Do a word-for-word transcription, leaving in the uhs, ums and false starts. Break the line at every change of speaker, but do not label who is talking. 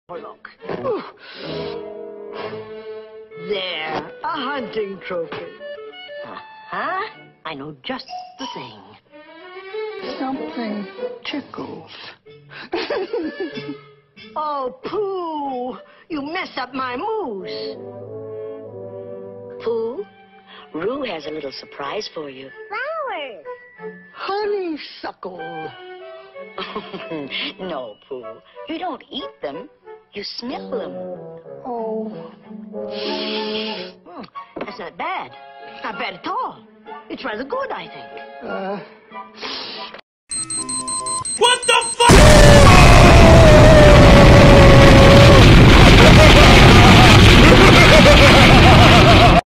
Look. There, a hunting trophy. Uh-huh. I know just the thing.
Something tickles.
Oh, Pooh, you messed up my moose.
Pooh, Roo has a little surprise for you.
Flowers.
Honeysuckle.
No, Pooh. You don't eat them. You smell them.
Oh.
Mm, that's not bad. Not bad at all. It's rather good, I think.
Uh...